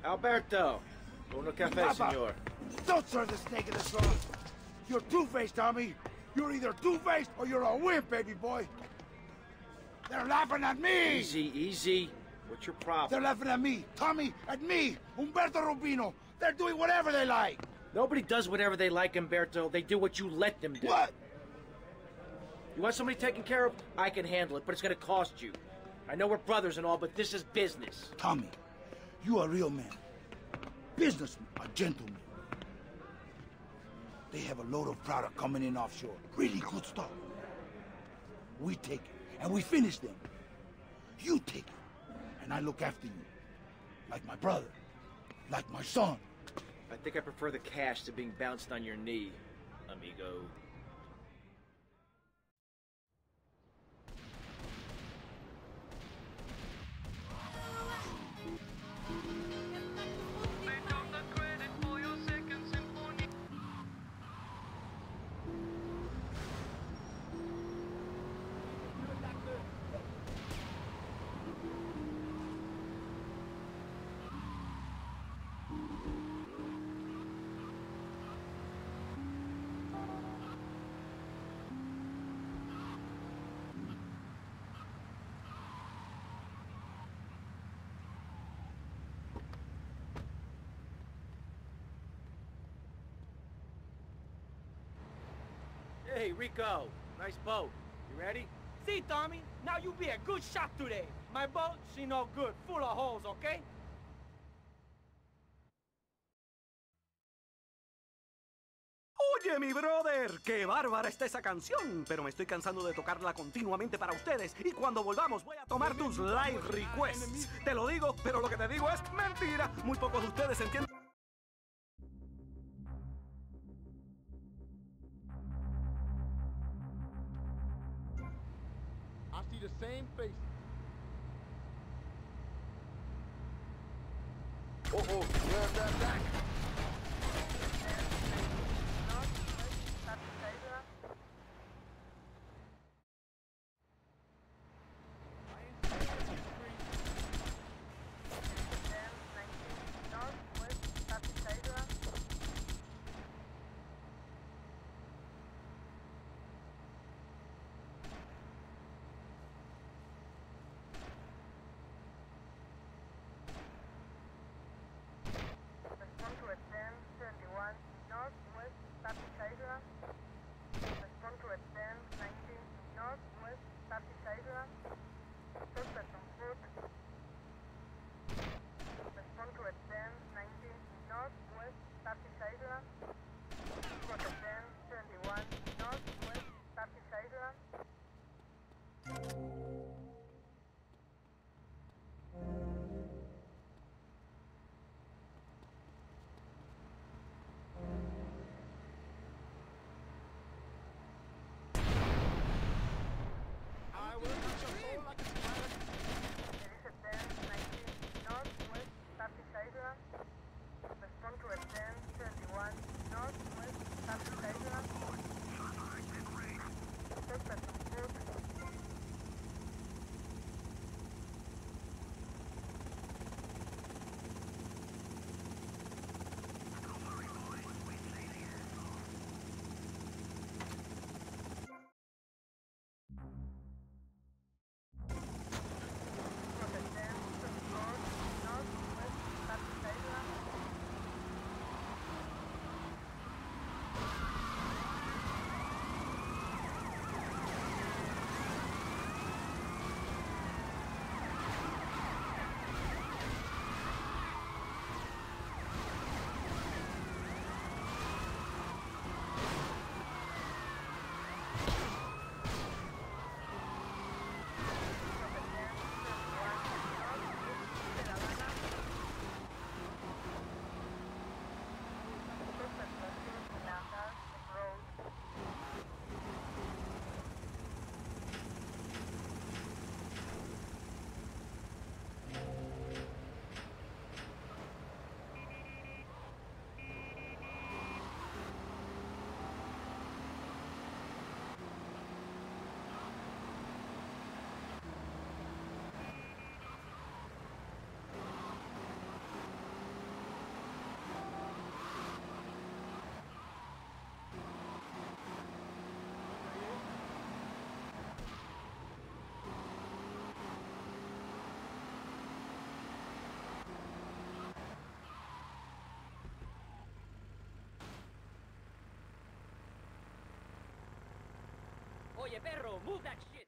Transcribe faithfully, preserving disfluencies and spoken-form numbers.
Alberto! Uno cafe, Papa, senor. don't serve the snake in the straw. You're two-faced, Tommy. You're either two-faced or you're a wimp, baby boy. They're laughing at me! Easy, easy. What's your problem? They're laughing at me, Tommy, at me, Humberto Rubino. They're doing whatever they like. Nobody does whatever they like, Humberto. They do what you let them do. What? You want somebody taken care of? I can handle it, but it's gonna cost you. I know we're brothers and all, but this is business. Tommy, you a real man. Businessman, a gentleman. They have a load of product coming in offshore. Really good stuff. We take it, and we finish them. You take it, and I look after you. Like my brother. Like my son. I think I prefer the cash to being bounced on your knee, amigo. Hey, Rico. Nice boat. You ready? See, Tommy, now you be a good shot today. My boat, she no good, full of holes, okay? Oye, mi brother, qué bárbara está esa canción, pero me estoy cansando de tocarla continuamente para ustedes y cuando volvamos voy a tomar tus live requests. Te lo digo, pero lo que te digo es mentira. Muy pocos de ustedes entienden. I see the same face. Oh, oh, where's that back? Oye, perro, move that shit.